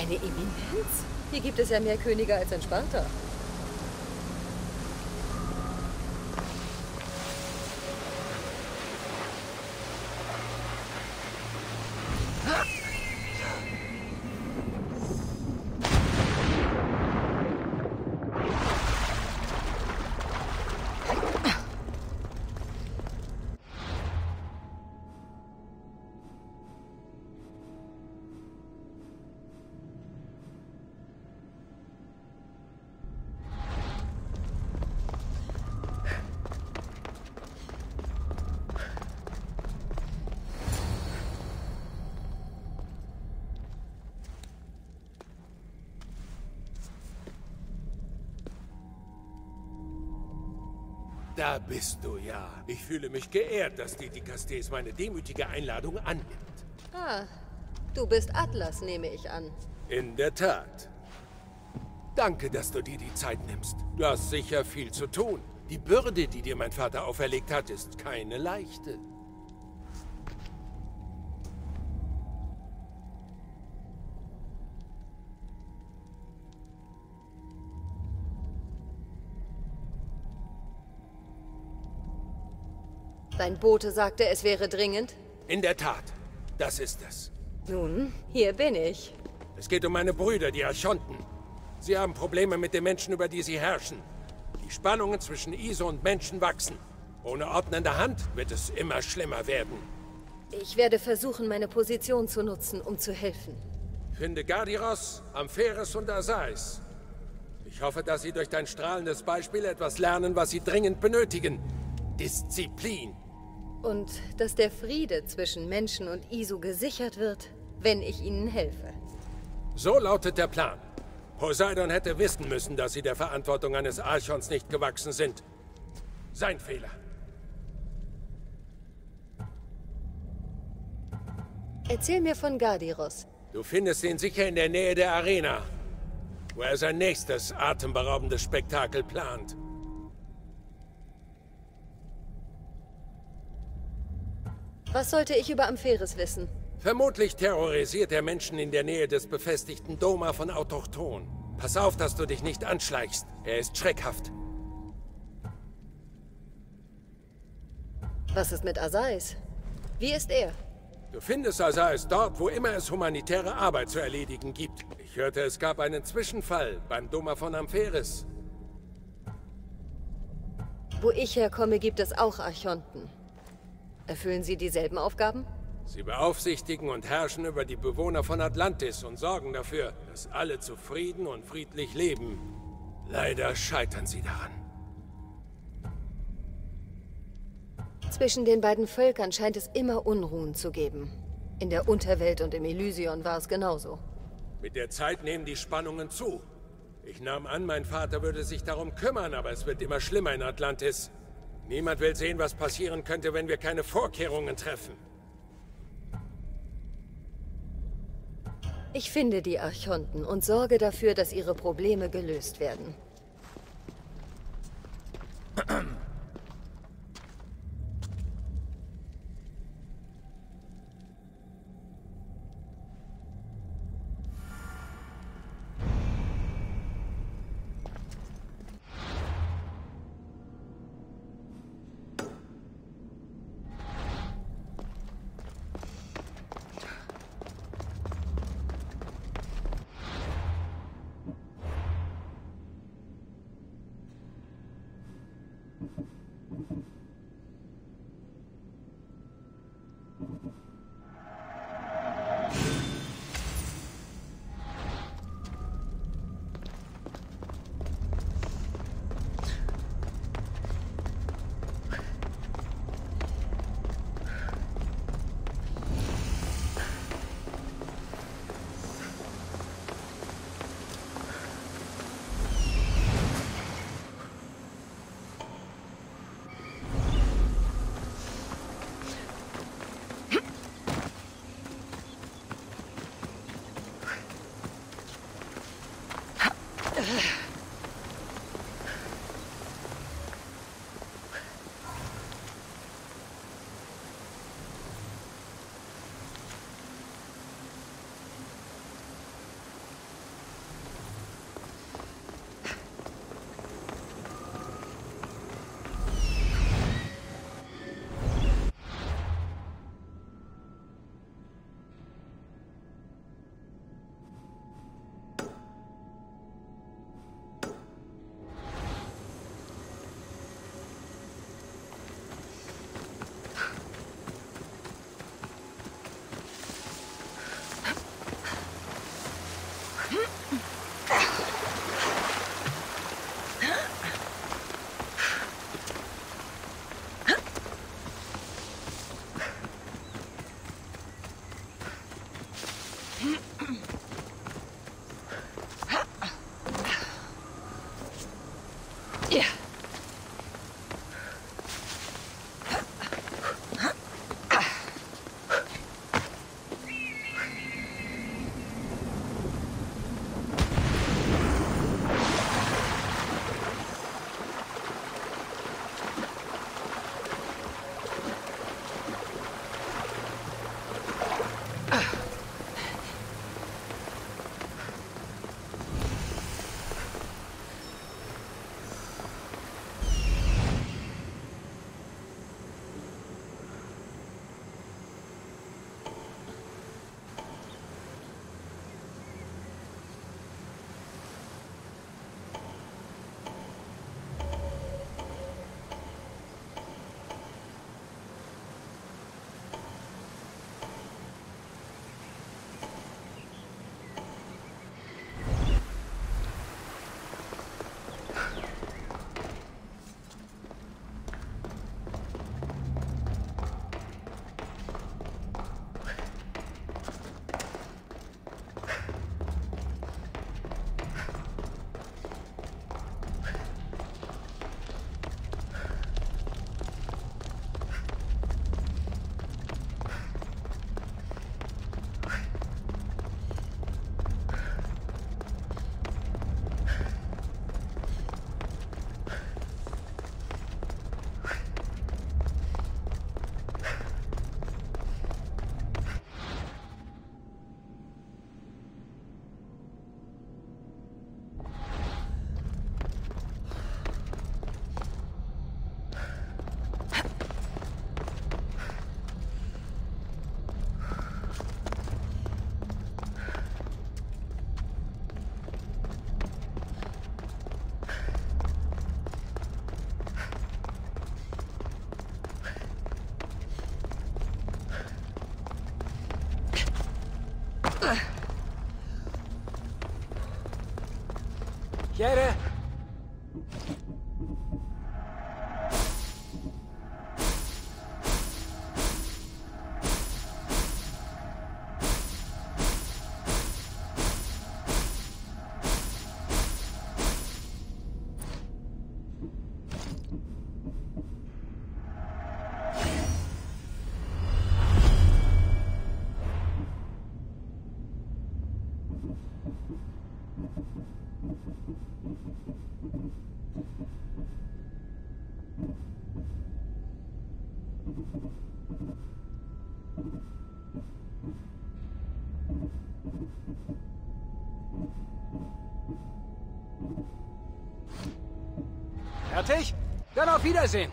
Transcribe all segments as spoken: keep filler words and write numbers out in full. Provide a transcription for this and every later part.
Seine Eminenz? Hier gibt es ja mehr Könige als in Sparta. Da bist du ja. Ich fühle mich geehrt, dass die Dikastes meine demütige Einladung annimmt. Ah, du bist Atlas, nehme ich an. In der Tat. Danke, dass du dir die Zeit nimmst. Du hast sicher viel zu tun. Die Bürde, die dir mein Vater auferlegt hat, ist keine leichte. Dein Bote sagte, es wäre dringend? In der Tat. Das ist es. Nun, hier bin ich. Es geht um meine Brüder, die Archonten. Sie haben Probleme mit den Menschen, über die sie herrschen. Die Spannungen zwischen Iso und Menschen wachsen. Ohne ordnende Hand wird es immer schlimmer werden. Ich werde versuchen, meine Position zu nutzen, um zu helfen. Finde Gardiros, Ampheres und Asais. Ich hoffe, dass sie durch dein strahlendes Beispiel etwas lernen, was sie dringend benötigen. Disziplin. Und dass der Friede zwischen Menschen und Isu gesichert wird, wenn ich ihnen helfe. So lautet der Plan. Poseidon hätte wissen müssen, dass sie der Verantwortung eines Archons nicht gewachsen sind. Sein Fehler. Erzähl mir von Gardiros. Du findest ihn sicher in der Nähe der Arena, wo er sein nächstes atemberaubendes Spektakel plant. Was sollte ich über Ampheres wissen? Vermutlich terrorisiert er Menschen in der Nähe des befestigten Doma von Autochthon. Pass auf, dass du dich nicht anschleichst. Er ist schreckhaft. Was ist mit Asais? Wie ist er? Du findest Asais dort, wo immer es humanitäre Arbeit zu erledigen gibt. Ich hörte, es gab einen Zwischenfall beim Doma von Ampheres. Wo ich herkomme, gibt es auch Archonten. Erfüllen sie dieselben Aufgaben? Sie beaufsichtigen und herrschen über die Bewohner von Atlantis und sorgen dafür, dass alle zufrieden und friedlich leben. Leider scheitern sie daran. Zwischen den beiden Völkern scheint es immer Unruhen zu geben. In der Unterwelt und im Elysion war es genauso. Mit der Zeit nehmen die Spannungen zu. Ich nahm an, mein Vater würde sich darum kümmern, aber es wird immer schlimmer in Atlantis. Niemand will sehen, was passieren könnte, wenn wir keine Vorkehrungen treffen. Ich finde die Archonten und sorge dafür, dass ihre Probleme gelöst werden. Jere! Fertig? Dann auf Wiedersehen.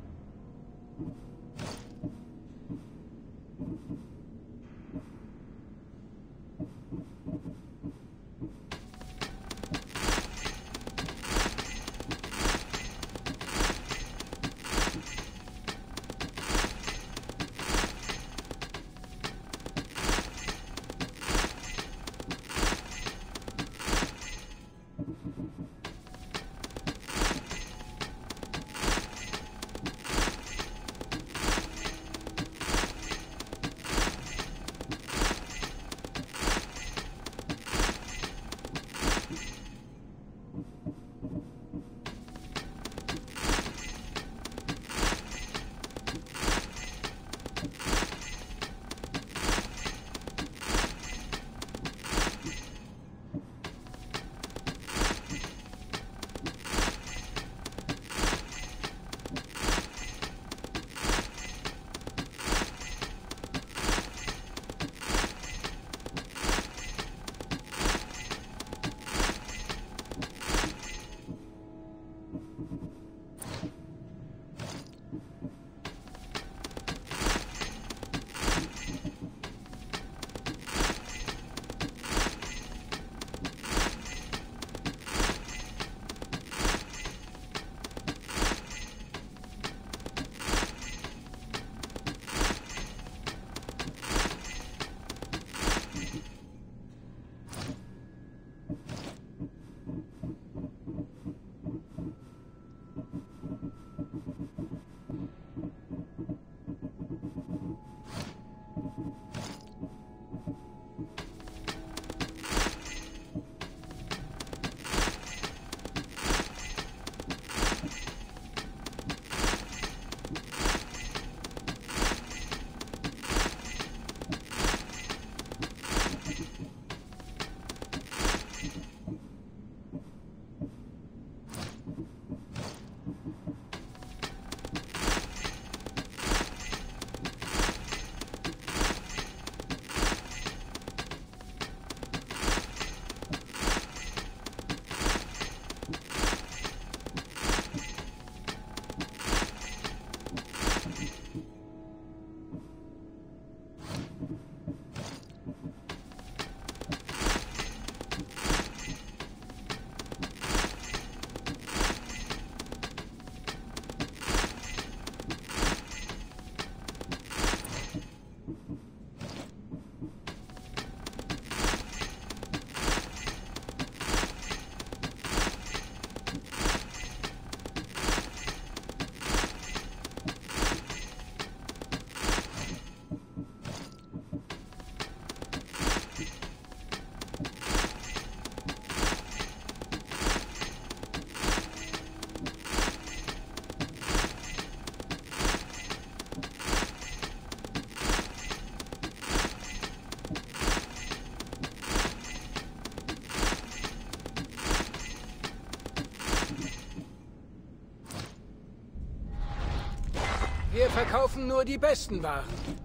Wir verkaufen nur die besten Waren.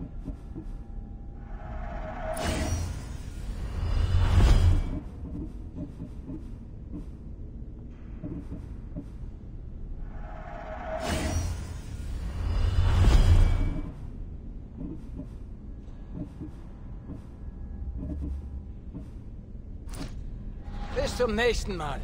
Bis zum nächsten Mal.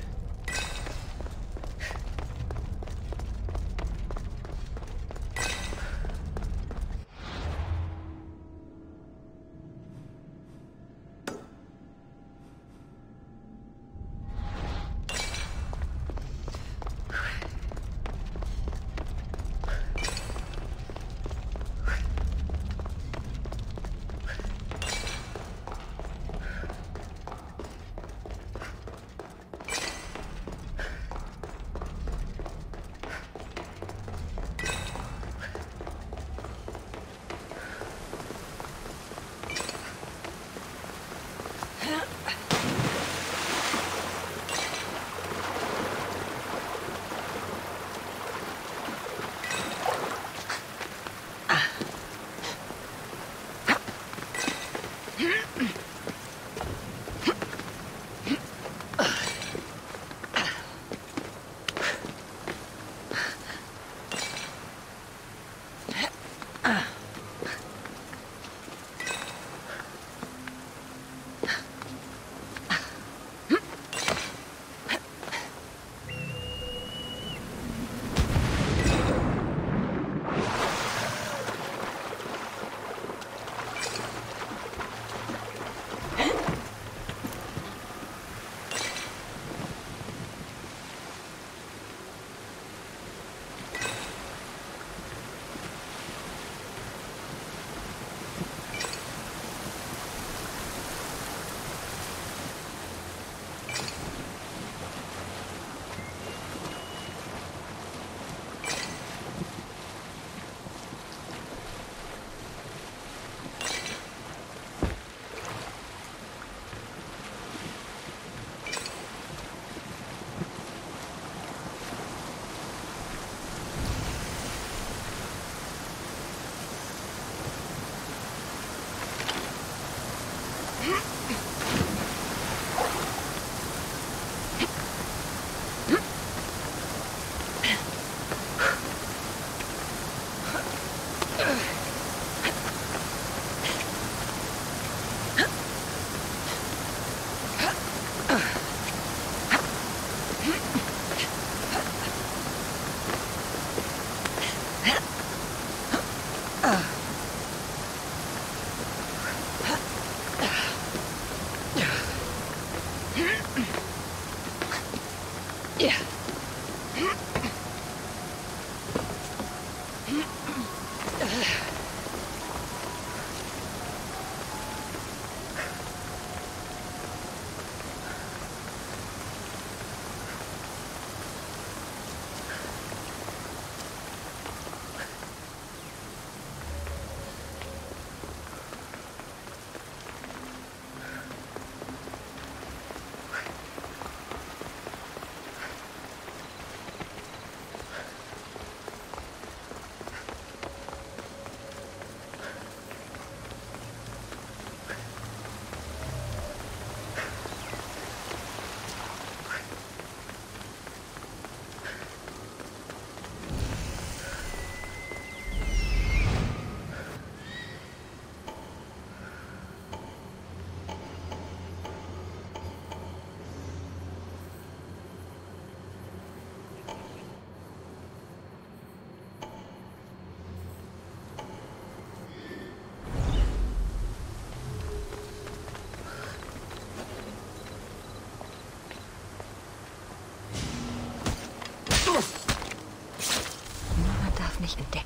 Nicht entdecken.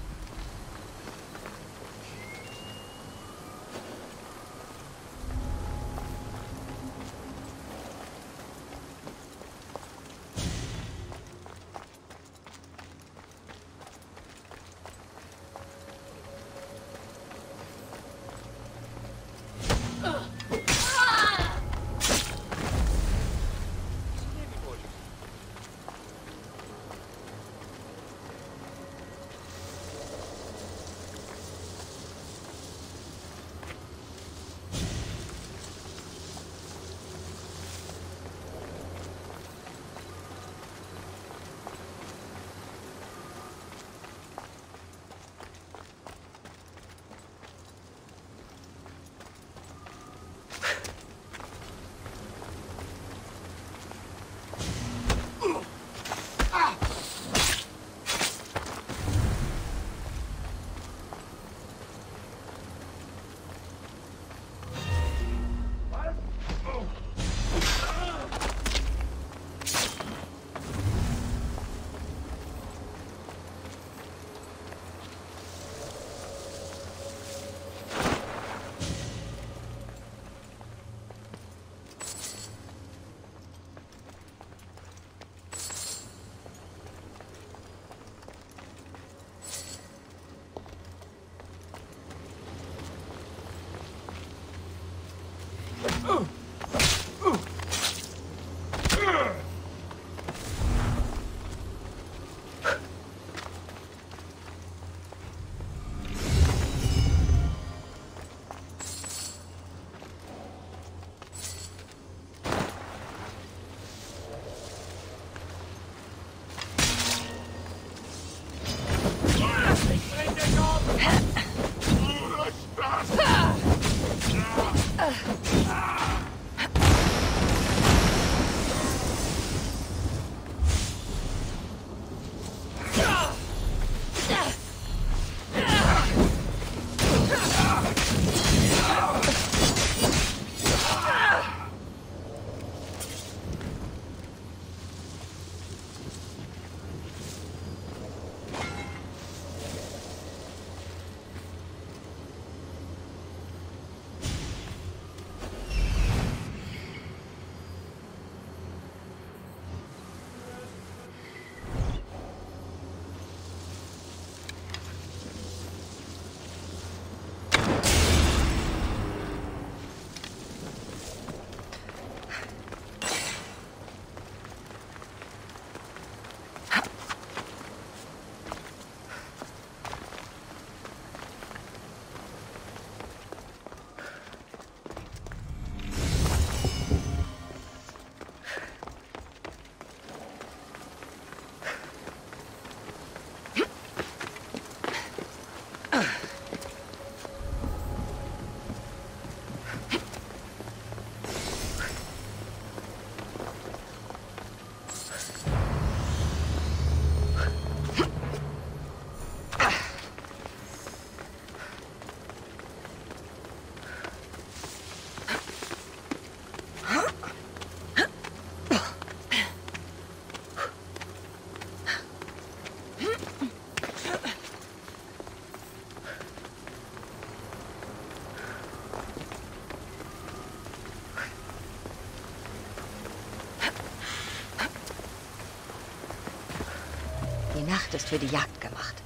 Die Nacht ist für die Jagd gemacht.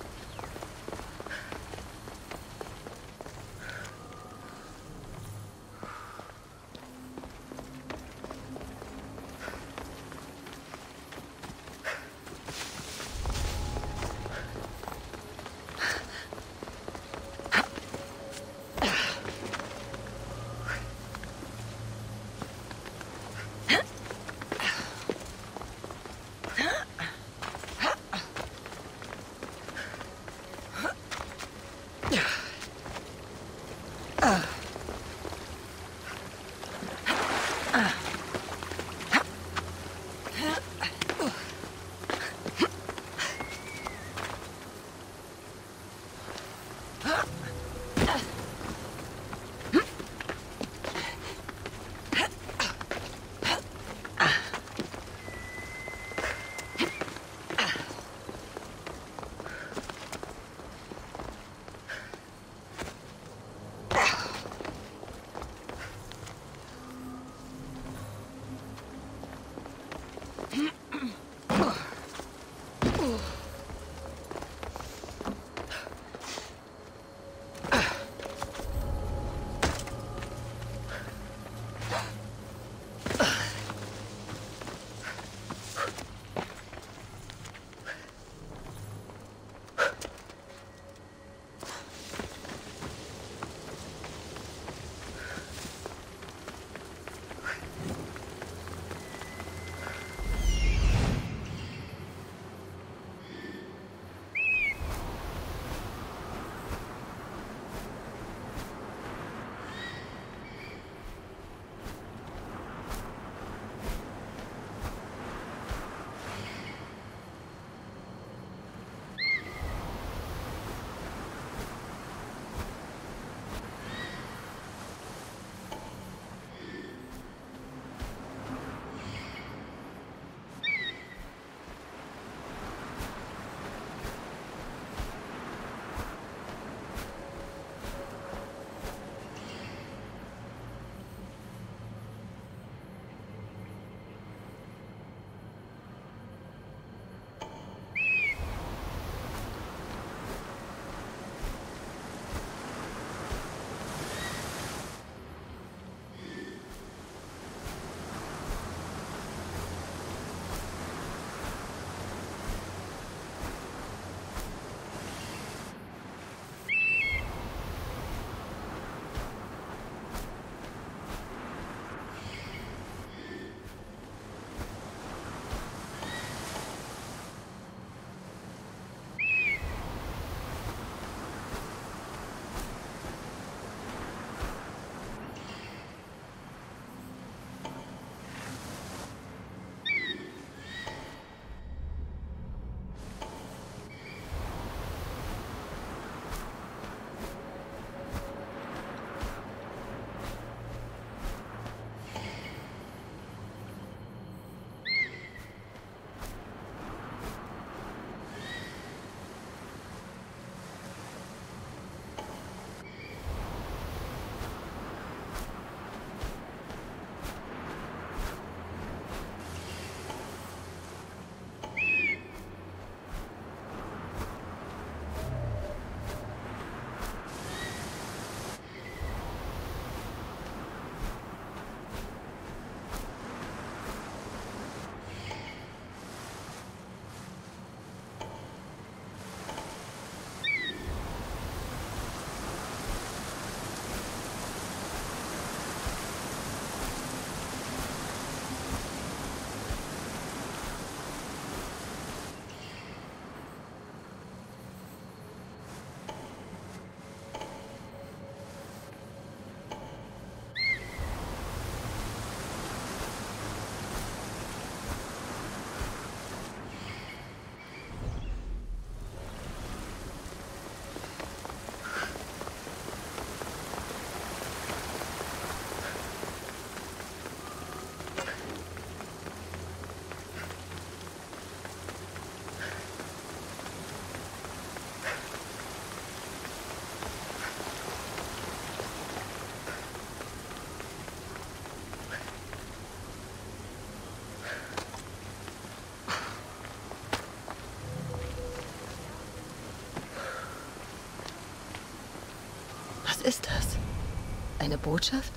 ist das? Eine Botschaft?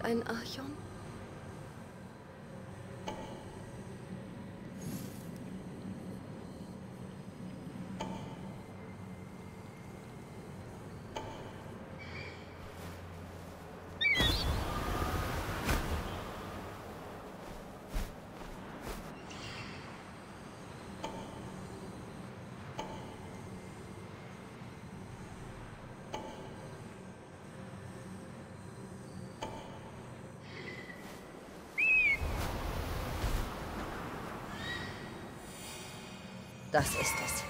ein Archon? Das ist es.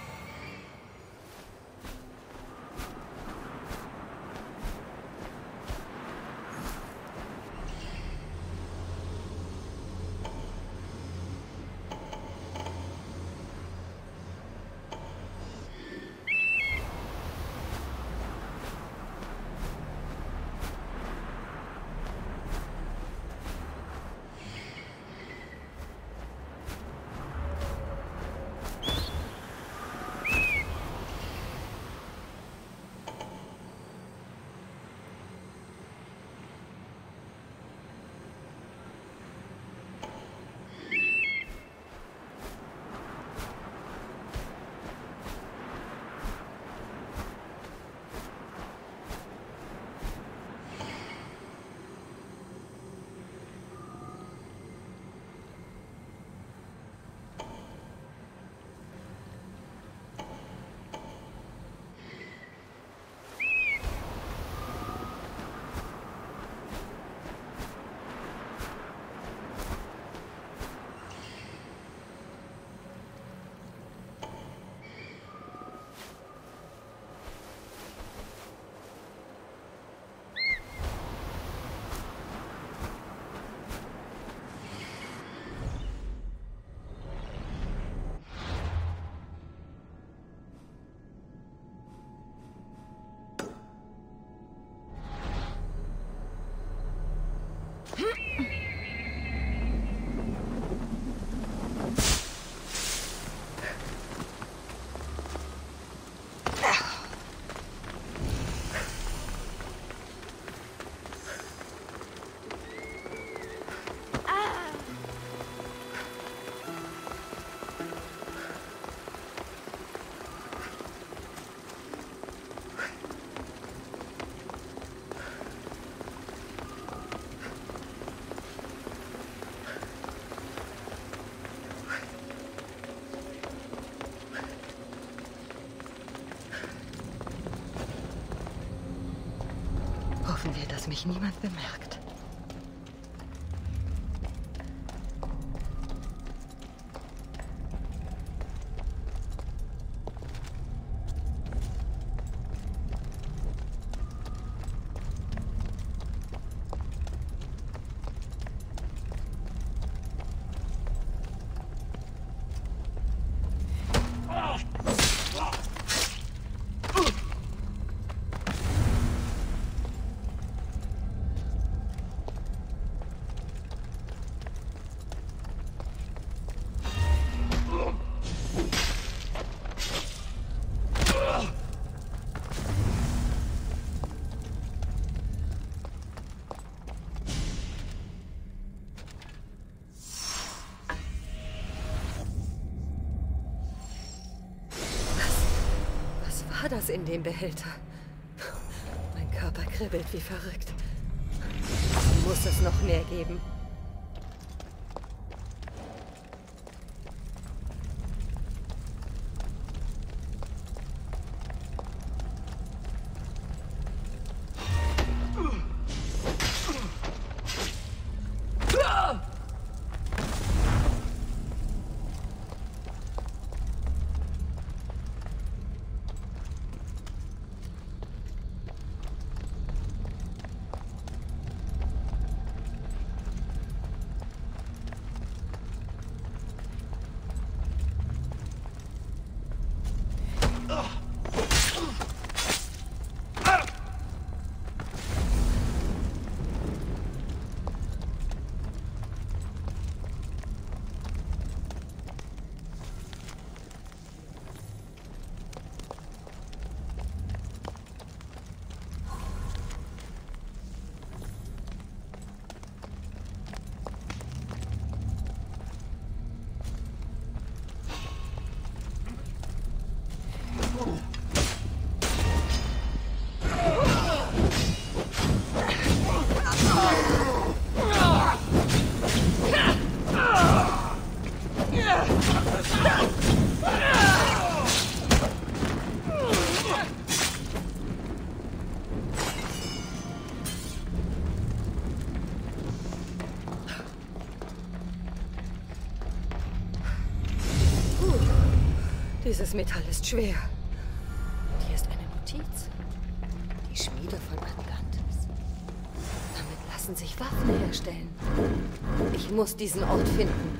Hoffen wir, dass mich niemand bemerkt. Was war das in dem Behälter? Mein Körper kribbelt wie verrückt. Muss es noch mehr geben? Dieses Metall ist schwer. Und hier ist eine Notiz. Die Schmiede von Atlantis. Damit lassen sich Waffen herstellen. Ich muss diesen Ort finden.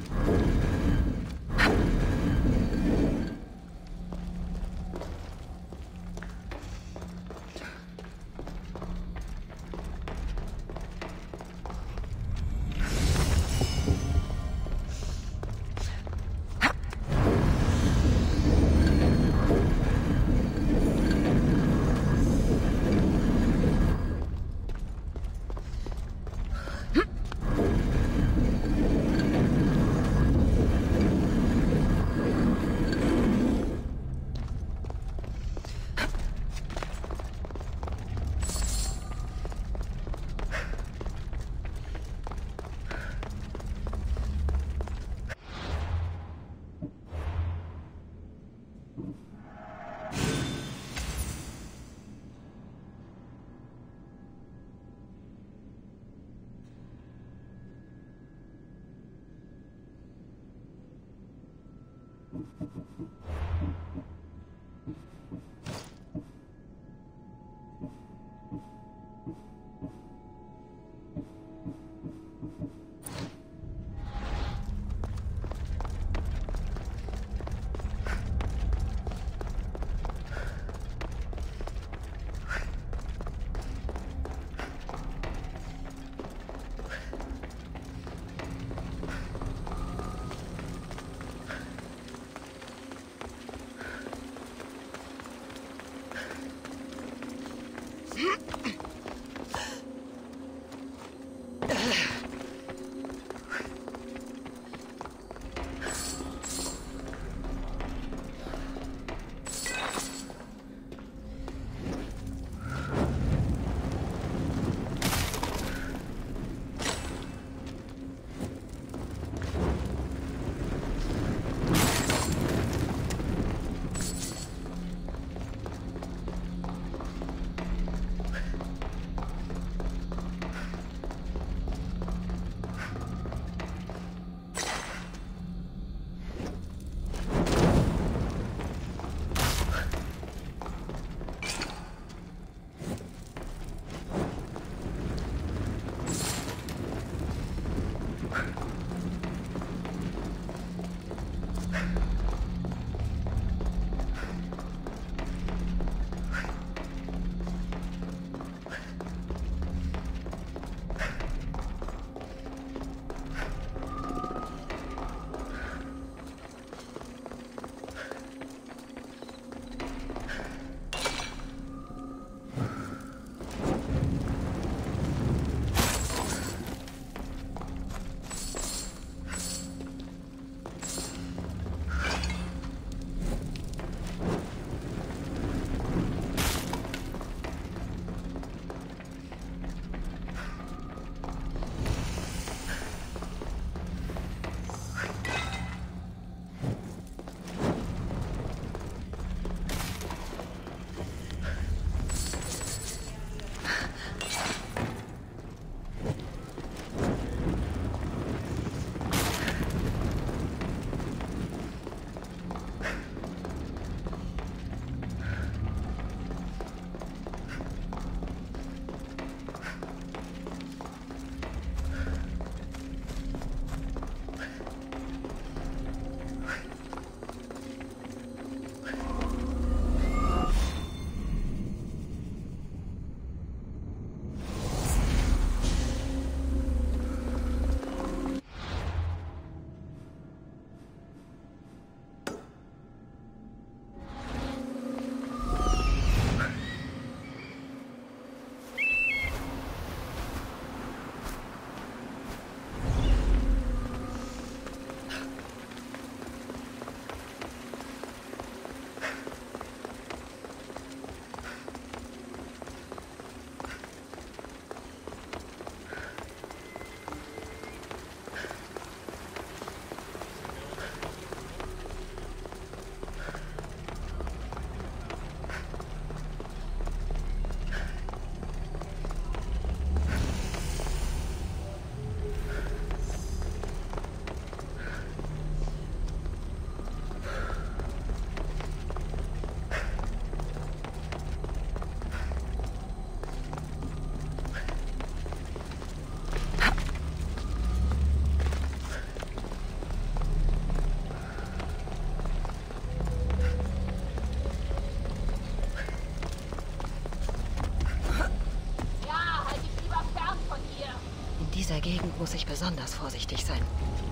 der Gegend muss ich besonders vorsichtig sein.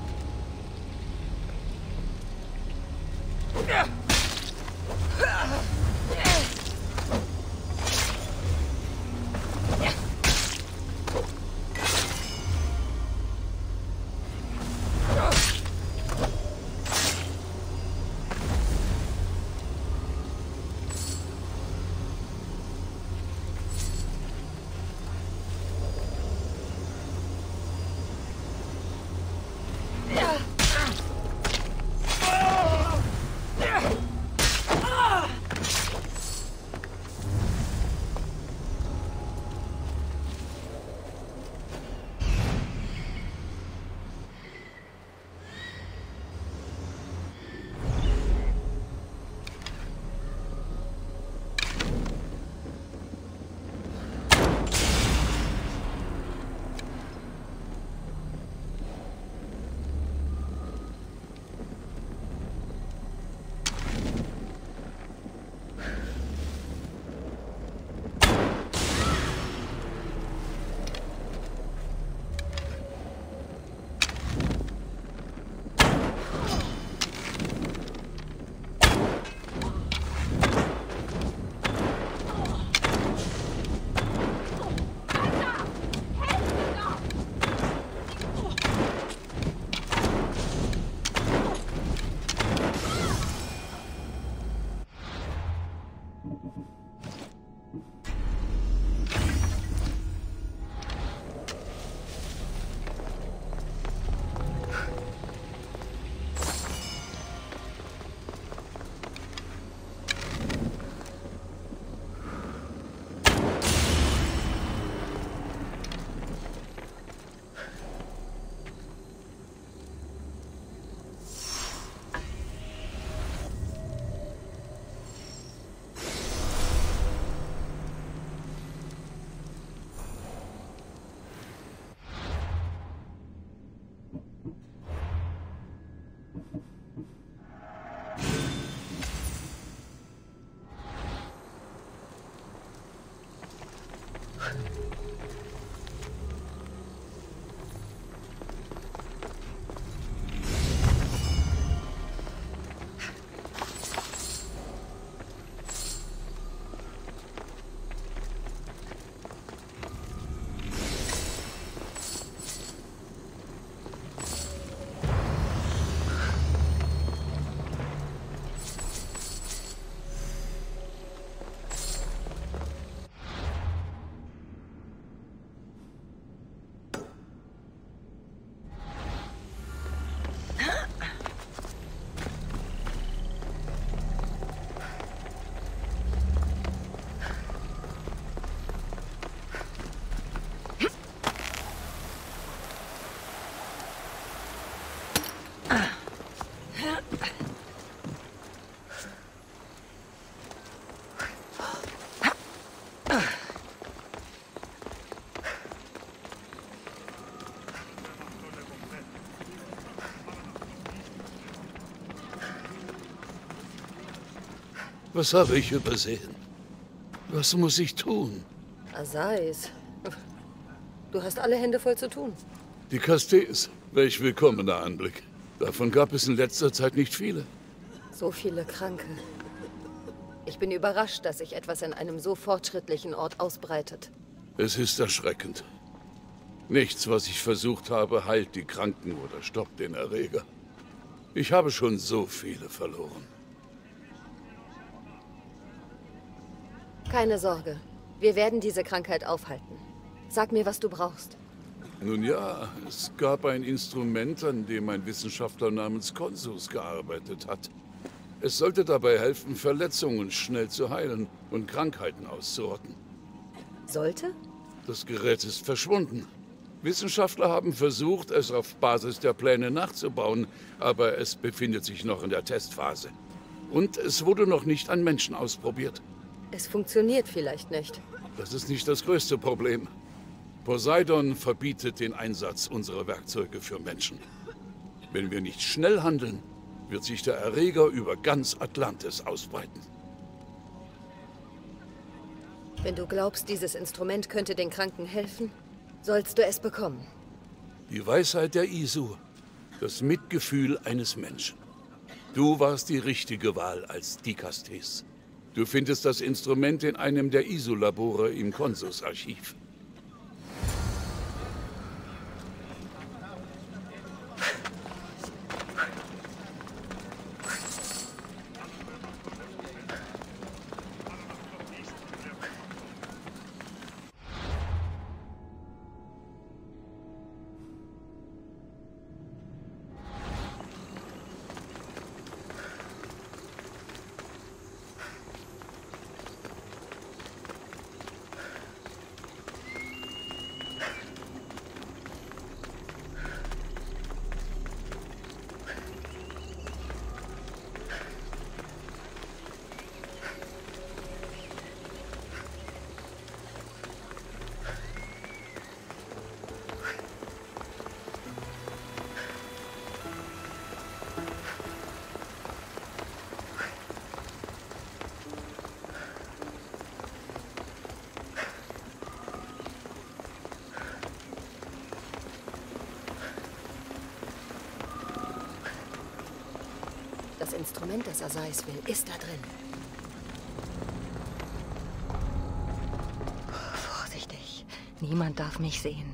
Was habe ich übersehen? Was muss ich tun? Asais. Du hast alle Hände voll zu tun. Die Castes. Welch willkommener Anblick. Davon gab es in letzter Zeit nicht viele. So viele Kranke. Ich bin überrascht, dass sich etwas in einem so fortschrittlichen Ort ausbreitet. Es ist erschreckend. Nichts, was ich versucht habe, heilt die Kranken oder stoppt den Erreger. Ich habe schon so viele verloren. Keine Sorge. Wir werden diese Krankheit aufhalten. Sag mir, was du brauchst. Nun ja, es gab ein Instrument, an dem ein Wissenschaftler namens Konsus gearbeitet hat. Es sollte dabei helfen, Verletzungen schnell zu heilen und Krankheiten auszurotten. Sollte? Das Gerät ist verschwunden. Wissenschaftler haben versucht, es auf Basis der Pläne nachzubauen, aber es befindet sich noch in der Testphase. Und es wurde noch nicht an Menschen ausprobiert. Es funktioniert vielleicht nicht. Das ist nicht das größte Problem. Poseidon verbietet den Einsatz unserer Werkzeuge für Menschen. Wenn wir nicht schnell handeln, wird sich der Erreger über ganz Atlantis ausbreiten. Wenn du glaubst, dieses Instrument könnte den Kranken helfen, sollst du es bekommen. Die Weisheit der Isu. Das Mitgefühl eines Menschen. Du warst die richtige Wahl als Dikastes. Du findest das Instrument in einem der Isu-Labore im Konsus-Archiv. Das Instrument, das Azais will, ist da drin. Vorsichtig. Niemand darf mich sehen.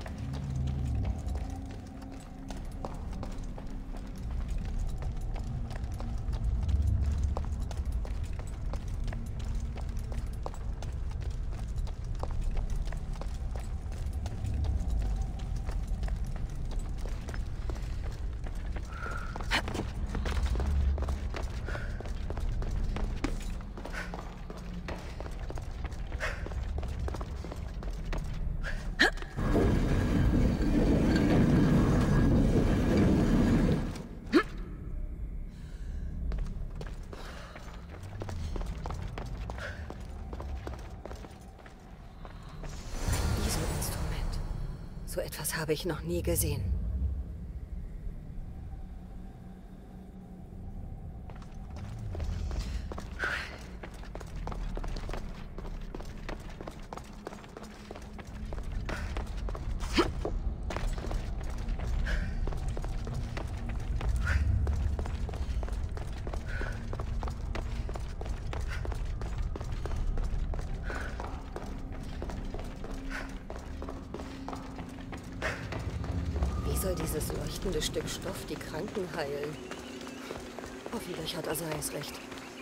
So etwas habe ich noch nie gesehen. Soll dieses leuchtende Stück Stoff die Kranken heilen? Hoffentlich hat Azais recht.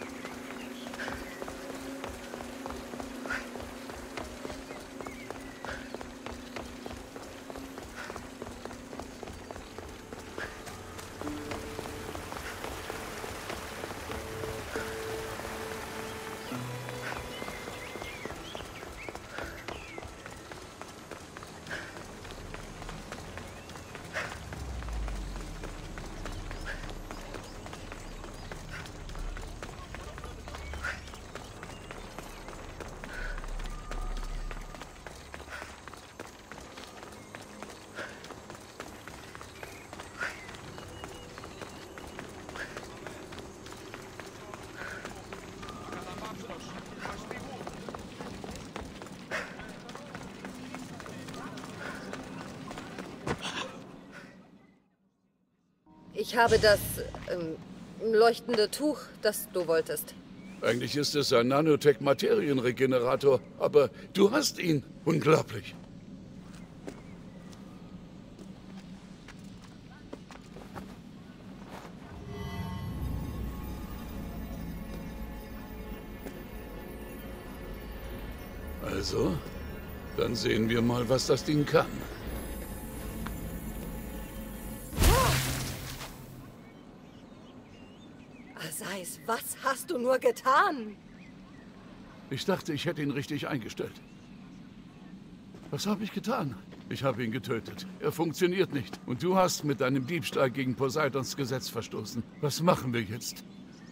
Ich habe das ähm, leuchtende Tuch, das du wolltest. Eigentlich ist es ein Nanotech-Materienregenerator, aber du hast ihn. Unglaublich. Also, dann sehen wir mal, was das Ding kann. Azais, was hast du nur getan? Ich dachte, ich hätte ihn richtig eingestellt. Was habe ich getan? Ich habe ihn getötet. Er funktioniert nicht. Und du hast mit deinem Diebstahl gegen Poseidons Gesetz verstoßen. Was machen wir jetzt?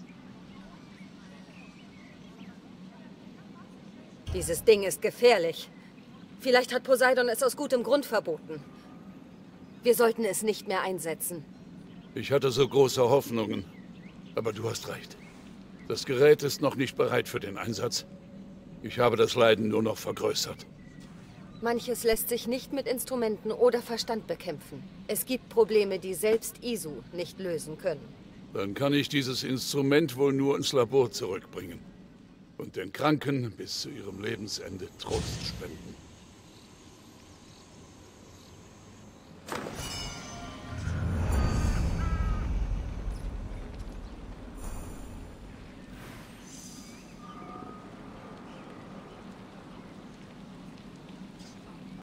Dieses Ding ist gefährlich. Vielleicht hat Poseidon es aus gutem Grund verboten. Wir sollten es nicht mehr einsetzen. Ich hatte so große Hoffnungen. Aber du hast recht. Das Gerät ist noch nicht bereit für den Einsatz. Ich habe das Leiden nur noch vergrößert. Manches lässt sich nicht mit Instrumenten oder Verstand bekämpfen. Es gibt Probleme, die selbst Isu nicht lösen können. Dann kann ich dieses Instrument wohl nur ins Labor zurückbringen und den Kranken bis zu ihrem Lebensende Trost spenden.